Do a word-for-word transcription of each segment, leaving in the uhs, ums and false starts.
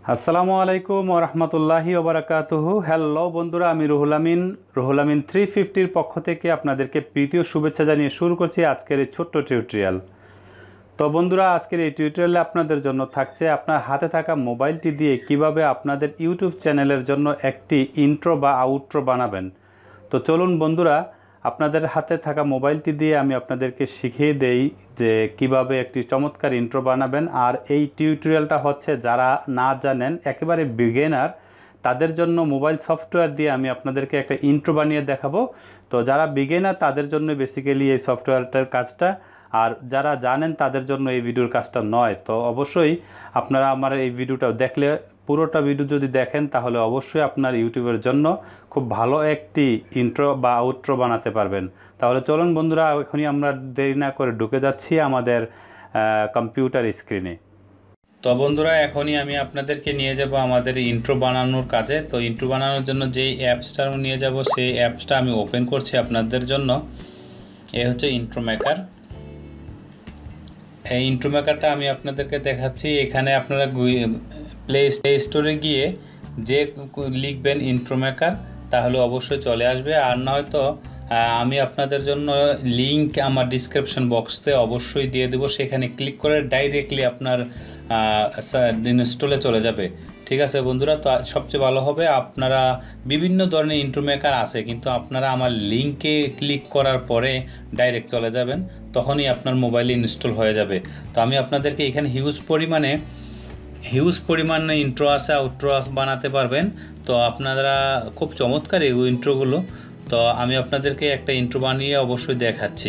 আসসালামু আলাইকুম ওয়া রাহমাতুল্লাহি ওয়া বারাকাতুহু। হ্যালো বন্ধুরা, আমি রুহুল আমিন রুহুল আমিন থ্রি ফিফটির পক্ষ থেকে আপনাদেরকে প্রীতীয় শুভেচ্ছা জানিয়ে শুরু করছি আজকের এই ছোট্ট টিউটোরিয়াল। তো বন্ধুরা, আজকের এই টিউটোরিয়ালে আপনাদের জন্য থাকছে আপনার হাতে থাকা মোবাইলটি দিয়ে কিভাবে আপনাদের ইউটিউব চ্যানেলের জন্য একটি ইন্ট্রো বা আউট্রো বানাবেন। তো চলুন বন্ধুরা, আপনাদের হাতে থাকা মোবাইলটি দিয়ে আমি আপনাদেরকে শিখিয়ে দেই যে কিভাবে একটি চমৎকার ইন্ট্রো বানাবেন। আর এই টিউটোরিয়ালটা হচ্ছে যারা না জানেন, একেবারে বিগিনার, তাদের জন্য মোবাইল সফটওয়্যার দিয়ে আমি আপনাদেরকে একটা ইন্ট্রো বানিয়ে দেখাবো। তো যারা বিগিনার তাদের জন্য বেসিক্যালি এই সফটওয়্যারটার কাজটা, আর যারা জানেন তাদের জন্য এই ভিডিওর কাজটা নয়। তো অবশ্যই আপনারা আমার এই ভিডিওটা দেখলে, পুরোটা ভিডিও যদি দেখেন, তাহলে অবশ্যই আপনার ইউটিউবের জন্য খুব ভালো একটি ইন্ট্রো বা আউট্রো বানাতে পারবেন। তাহলে চলুন বন্ধুরা, এখনই আমরা দেরি না করে ঢুকে যাচ্ছি আমাদের কম্পিউটার স্ক্রিনে। তো বন্ধুরা, এখনই আমি আপনাদেরকে নিয়ে যাব আমাদের ইন্ট্রো বানানোর কাজে। তো ইন্ট্রো বানানোর জন্য যেই অ্যাপসটা নিয়ে যাব, সেই অ্যাপসটা আমি ওপেন করছি আপনাদের জন্য। এ হচ্ছে ইন্ট্রো মেকার। এই ইন্ট্রো মেকারটা আমি আপনাদেরকে দেখাচ্ছি। এখানে আপনারা প্লে প্লে স্টোরে গিয়ে যে লিখবেন ইন্ট্রো মেকার, তাহলে অবশ্যই চলে আসবে। আর নয়তো আমি আপনাদের জন্য লিঙ্ক আমার ডিসক্রিপশন বক্সে অবশ্যই দিয়ে দেবো, সেখানে ক্লিক করে ডাইরেক্টলি আপনার ইনস্টলে চলে যাবে। ঠিক আছে বন্ধুরা, তো সবচেয়ে ভালো হবে, আপনারা বিভিন্ন ধরনের ইন্ট্রো মেকার আছে, কিন্তু আপনারা আমার লিঙ্কে ক্লিক করার পরে ডাইরেক্ট চলে যাবেন, তখনই আপনার মোবাইলে ইনস্টল হয়ে যাবে। তো আমি আপনাদেরকে এখানে হিউজ পরিমাণে হিউজ পরিমাণে ইন্ট্রো আছে, আউট্রো বানাতে পারবেন। তো আপনারা খুব চমৎকার এই ইন্ট্রোগুলো। তো আমি আপনাদেরকে একটা ইন্ট্রো বানিয়ে অবশ্যই দেখাচ্ছি।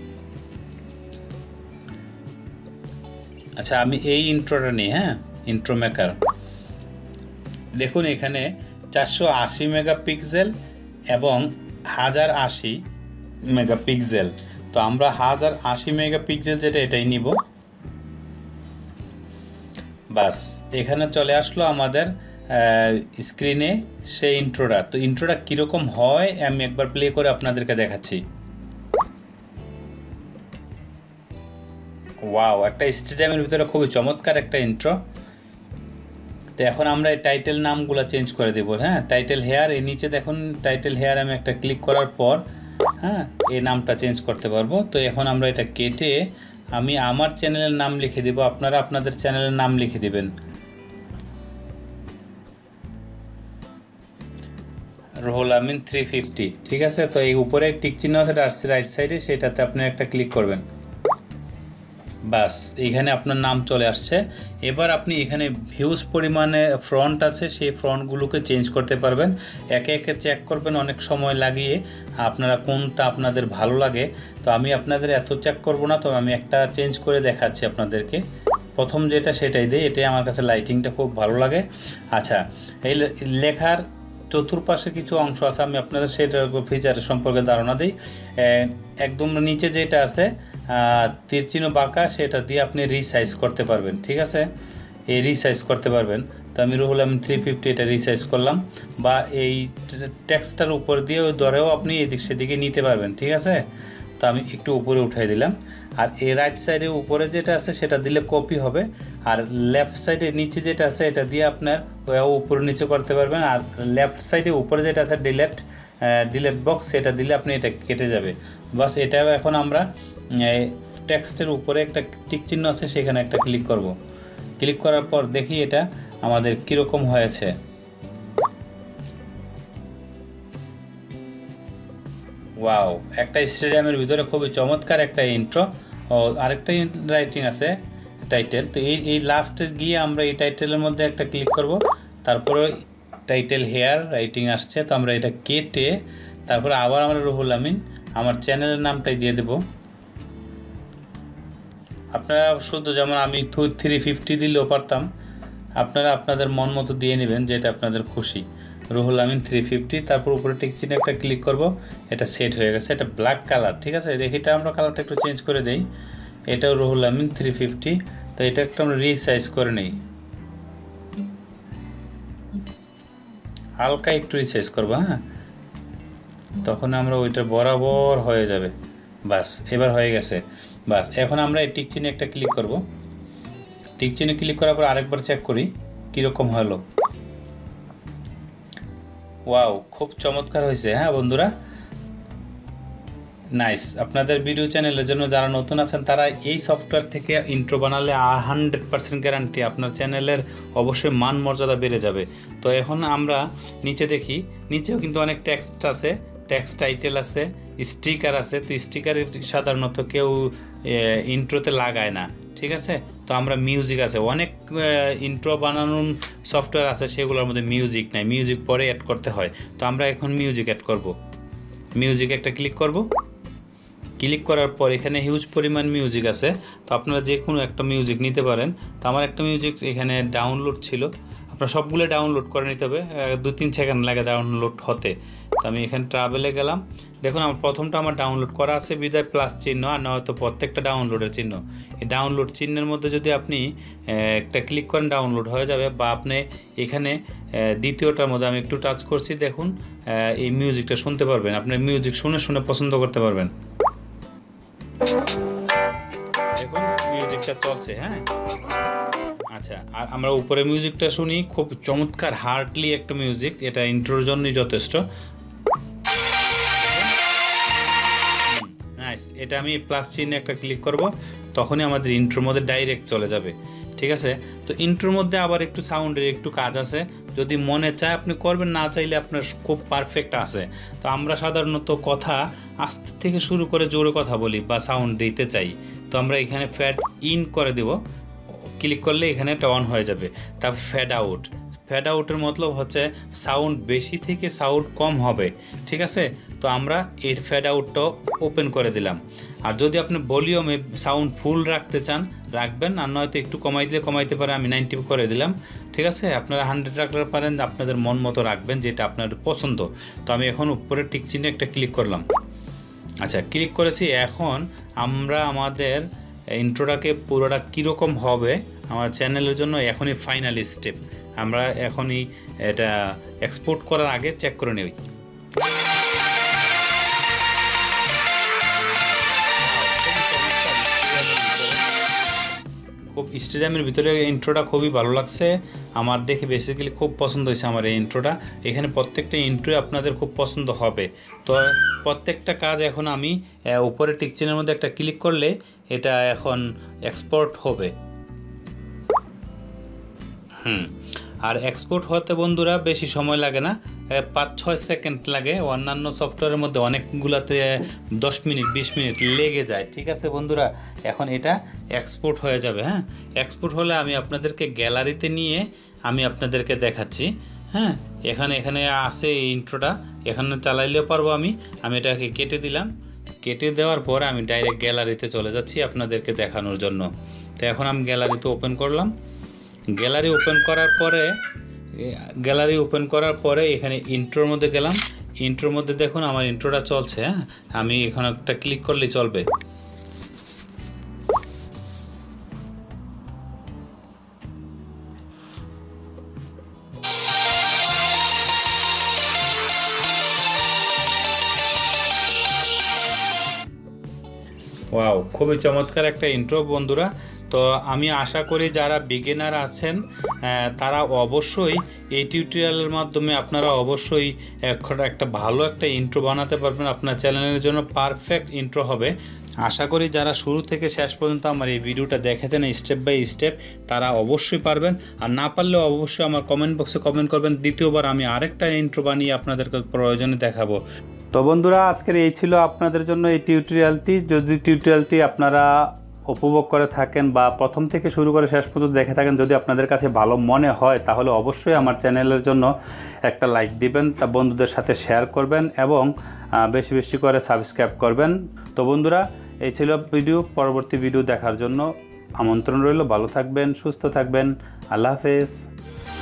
আচ্ছা, আমি এই ইন্ট্রোটা নিই। হ্যাঁ, ইন্ট্রো মেকার দেখুন, এখানে চারশো আশি মেগাপিক্সেল এবং হাজার আশি মেগাপিক্সেল। তো আমরা হাজার আশি মেগাপিক্সেল যেটা, এটাই নিব। বাস, এখানে চলে আসলো আমাদের স্ক্রিনে সেই ইন্ট্রোটা। তো ইন্ট্রোটা কীরকম হয় আমি একবার প্লে করে আপনাদেরকে দেখাচ্ছি। ওয়াও, একটা স্টেডিয়ামের ভিতরে খুবই চমৎকার একটা ইন্ট্রো। তো এখন আমরা এই টাইটেল নামগুলো চেঞ্জ করে দেবো। হ্যাঁ, টাইটেল হেয়ার, এই নিচে দেখুন টাইটেল হেয়ার, আমি একটা ক্লিক করার পর হ্যাঁ এই নামটা চেঞ্জ করতে পারবো। তো এখন আমরা এটা কেটে আমি আমার চ্যানেলের নাম লিখে দেব, আপনারা আপনাদের চ্যানেলের নাম লিখে দিবেন। Ruhul Amin three fifty. ঠিক আছে, তো এই উপরে টিক চিহ্ন আছে রাইট সাইডে, সেটাতে আপনি একটা ক্লিক করবেন। বাস, এইখানে আপনার নাম চলে আসছে। এবার আপনি এখানে হিউজ পরিমাণে ফ্রন্ট আছে, সেই ফ্রন্টগুলোকে চেঞ্জ করতে পারবেন। একে একে চেক করবেন অনেক সময় লাগিয়ে, আপনারা কোনটা আপনাদের ভালো লাগে। তো আমি আপনাদের এত চেক করব না, তো আমি একটা চেঞ্জ করে দেখাচ্ছি আপনাদেরকে। প্রথম যেটা সেটাই দিই, এটাই আমার কাছে লাইটিংটা খুব ভালো লাগে। আচ্ছা, এই লেখার চতুর্পাশে কিছু অংশ আছে, আমি আপনাদের সেটার ফিচারের সম্পর্কে ধারণা দিই। একদম নিচে যেটা আছে তীর চিহ্ন বাঁকা, সেটা দিয়ে আপনি রিসাইজ করতে পারবেন। ঠিক আছে, এই রিসাইজ করতে পারবেন। তো আমি রুহুল আমিন থ্রি ফিফটি এটা রিসাইজ করলাম, বা এই টেক্সটার উপর দিয়ে ধরেও আপনি এদিক সেদিকে নিতে পারবেন। ঠিক আছে, তো আমি একটু উপরে উঠাই দিলাম। আর এই রাইট সাইডে উপরে যেটা আছে সেটা দিলে কপি হবে, আর লেফট সাইডে নিচে যেটা আছে এটা দিয়ে আপনার উপরে নিচে করতে পারবেন। আর লেফট সাইডে উপরে যেটা আছে ডিলেট ডিলেট বক্স, সেটা দিলে আপনি এটা কেটে যাবে। বাস, এটাও এখন আমরা টেক্সটের উপরে একটা টিক চিহ্ন আছে, সেখানে একটা ক্লিক করব। ক্লিক করার পর দেখি এটা আমাদের কীরকম হয়েছে। ওয়াও, একটা স্টেডিয়ামের ভিতরে খুবই চমৎকার একটা ইন্ট্রো। ও আরেকটা রাইটিং আছে টাইটেল। তো এই এই লাস্টে গিয়ে আমরা এই টাইটেলের মধ্যে একটা ক্লিক করব, তারপরে টাইটেল হেয়ার রাইটিং আসছে। তো আমরা এটা কেটে তারপরে আবার আমরা রুহুল আমিন আমার চ্যানেলের নামটাই দিয়ে দেব। আপনারা শুধু যেমন আমি থ্রি ফিফটি দিলেও পারতাম, আপনারা আপনাদের মন মতো দিয়ে নেবেন, যেটা আপনাদের খুশি। রুহুল আমিন থ্রি ফিফটি, তারপর উপরে টিক চিহ্নে একটা ক্লিক করব। এটা সেট হয়ে গেছে, এটা ব্ল্যাক কালার। ঠিক আছে, দেখি এটা আমরা কালারটা একটু চেঞ্জ করে দেই। এটাও রুহুল আমিন থ্রি ফিফটি। তো এটা একটু আমরা রিসাইজ করে নেই, হালকা একটু রিসাইজ করবো। হ্যাঁ, তখন আমরা ওইটা বরাবর হয়ে যাবে। বাস, এবার হয়ে গেছে। বাস, এখন আমরা এই টিক চিহ্নে একটা ক্লিক করব। টিক চিহ্নে ক্লিক করার পর আরেকবার চেক করি কীরকম হলো। ওয়াও, খুব চমৎকার হয়েছে। হ্যাঁ বন্ধুরা, নাইস। আপনাদের ভিডিও চ্যানেলের জন্য যারা নতুন আছেন তারা এই সফটওয়্যার থেকে ইন্ট্রো বানালে হান্ড্রেড পার্সেন্ট গ্যারান্টি আপনার চ্যানেলের অবশ্যই মান মর্যাদা বেড়ে যাবে। তো এখন আমরা নিচে দেখি, নিচেও কিন্তু অনেক টেক্সট আছে, টেক্সট টাইটেল আছে, স্টিকার আছে। তো স্টিকারে সাধারণত কেউ ইন্ট্রোতে লাগায় না, ঠিক আছে। তো আমরা মিউজিক আছে, অনেক ইন্ট্রো বানানোর সফটওয়্যার আছে সেগুলোর মধ্যে মিউজিক নাই, মিউজিক পরে অ্যাড করতে হয়। তো আমরা এখন মিউজিক অ্যাড করব। মিউজিক একটা ক্লিক করব। ক্লিক করার পর এখানে হিউজ পরিমাণ মিউজিক আছে, তো আপনারা যে কোনো একটা মিউজিক নিতে পারেন। তো আমার একটা মিউজিক এখানে ডাউনলোড ছিল, আপনারা সবগুলো ডাউনলোড করে নিতে হবে, দু তিন সেকেন্ড লাগে ডাউনলোড হতে। তো আমি এখানে ট্রাভেলে গেলাম, দেখুন আমার প্রথমটা আমার ডাউনলোড করা আছে বিদায় প্লাস চিহ্ন, আর নয়তো প্রত্যেকটা ডাউনলোডের চিহ্ন। এই ডাউনলোড চিহ্নের মধ্যে যদি আপনি একটা ক্লিক করেন ডাউনলোড হয়ে যাবে, বা আপনি এখানে দ্বিতীয়টার মধ্যে আমি একটু টাচ করছি, দেখুন এই মিউজিকটা শুনতে পারবেন, আপনি মিউজিক শুনে শুনে পছন্দ করতে পারবেন। দেখুন মিউজিকটা চলছে। হ্যাঁ, আচ্ছা, আর আমরা উপরে মিউজিকটা শুনি, খুব চমৎকার হার্ডলি একটা মিউজিক, এটা ইন্ট্রোর জন্যই যথেষ্ট। নাইস, এটা আমি প্লাস চিহ্নে একটা ক্লিক করব, তখনই আমাদের ইন্ট্রোর মধ্যে ডাইরেক্ট চলে যাবে, ঠিক আছে। তো ইন্ট্রোর মধ্যে আবার একটু সাউন্ডের একটু কাজ আছে, যদি মনে চায় আপনি করবেন, না চাইলে আপনার খুব পারফেক্ট আছে। তো আমরা সাধারণত কথা আস্তে থেকে শুরু করে জোরে কথা বলি বা সাউন্ড দিতে চাই, তো আমরা এখানে ফ্যাড ইন করে দেব, ক্লিক করলে এখানে এটা অন হয়ে যাবে। তারপর ফ্যাড আউট, ফ্যাড আউটের মতলব হচ্ছে সাউন্ড বেশি থেকে সাউন্ড কম হবে, ঠিক আছে। তো আমরা এর ফ্যাড আউটটাও ওপেন করে দিলাম। আর যদি আপনি ভলিউমে সাউন্ড ফুল রাখতে চান রাখবেন, আর নয়তো একটু কমাই দিলে কমাইতে পারে, আমি নাইনটি করে দিলাম, ঠিক আছে। আপনারা হান্ড্রেড রাখতে পারেন, আপনাদের মন মতো রাখবেন যেটা আপনার পছন্দ। তো আমি এখন উপরে টিক চিহ্নে একটা ক্লিক করলাম। আচ্ছা, ক্লিক করেছি। এখন আমরা আমাদের ইন্ট্রোটাকে পুরোটা কীরকম হবে আমার চ্যানেলের জন্য এখনই ফাইনাল স্টেপ, আমরা এখনই এটা এক্সপোর্ট করার আগে চেক করে নেই। খুব স্টেডিয়ামের ভিতরে ইন্ট্রোটা খুবই ভালো লাগছে আমার, দেখে বেসিক্যালি খুব পছন্দ হয়েছে আমার এই ইন্ট্রোটা। এখানে প্রত্যেকটা ইন্ট্রো আপনাদের খুব পছন্দ হবে। তো প্রত্যেকটা কাজ এখন আমি উপরে টিক চিহ্নের মধ্যে একটা ক্লিক করলে এটা এখন এক্সপোর্ট হবে। হুম, আর এক্সপোর্ট হতে বন্ধুরা বেশি সময় লাগে না, পাঁচ ছয় সেকেন্ড লাগে। অন্যান্য সফটওয়্যারের মধ্যে অনেকগুলোতে দশ মিনিট বিশ মিনিট লেগে যায়, ঠিক আছে বন্ধুরা। এখন এটা এক্সপোর্ট হয়ে যাবে। হ্যাঁ, এক্সপোর্ট হলে আমি আপনাদেরকে গ্যালারিতে নিয়ে আমি আপনাদেরকে দেখাচ্ছি। হ্যাঁ, এখানে এখানে আছে এই ইন্ট্রোটা, এখানে চালাইলেও পারবো আমি। আমি এটাকে কেটে দিলাম, কেটে দেওয়ার পর আমি ডাইরেক্ট গ্যালারিতে চলে যাচ্ছি আপনাদেরকে দেখানোর জন্য। তো এখন আমি গ্যালারিতে ওপেন করলাম। গ্যালারি ওপেন করার পরে গ্যালারি ওপেন করার পরে এখানে ইন্ট্রোর মধ্যে গেলাম। ইন্ট্রোর মধ্যে দেখুন আমার ইন্ট্রোটা চলছে। হ্যাঁ, আমি এখানে একটা ক্লিক করলেই চলবে। ওয়াও, খুবই চমৎকার একটা ইন্ট্রো বন্ধুরা। তো আমি আশা করি যারা বিগিনার আছেন তারা অবশ্যই এই টিউটোরিয়ালের মাধ্যমে আপনারা অবশ্যই একটা ভালো একটা ইন্ট্রো বানাতে পারবেন, আপনার চ্যানেলের জন্য পারফেক্ট ইন্ট্রো হবে। আশা করি যারা শুরু থেকে শেষ পর্যন্ত আমার এই ভিডিওটা দেখেছেন স্টেপ বাই স্টেপ তারা অবশ্যই পারবেন, আর না পারলেও অবশ্যই আমার কমেন্ট বক্সে কমেন্ট করবেন। দ্বিতীয়বার আমি আরেকটা ইন্ট্রো বানিয়ে আপনাদেরকে প্রয়োজনে দেখাবো। তো বন্ধুরা, আজকের এই ছিল আপনাদের জন্য এই টিউটোরিয়ালটি। যদি টিউটোরিয়ালটি আপনারা উপভোগ করে থাকেন বা প্রথম থেকে শুরু করে শেষ পর্যন্ত দেখে থাকেন, যদি আপনাদের কাছে ভালো মনে হয় তাহলে অবশ্যই আমার চ্যানেলের জন্য একটা লাইক দিবেন, তা বন্ধুদের সাথে শেয়ার করবেন এবং বেশি বেশি করে সাবস্ক্রাইব করবেন। তো বন্ধুরা, এই ছিল ভিডিও। পরবর্তী ভিডিও দেখার জন্য আমন্ত্রণ রইল। ভালো থাকবেন, সুস্থ থাকবেন। আল্লাহ হাফেজ।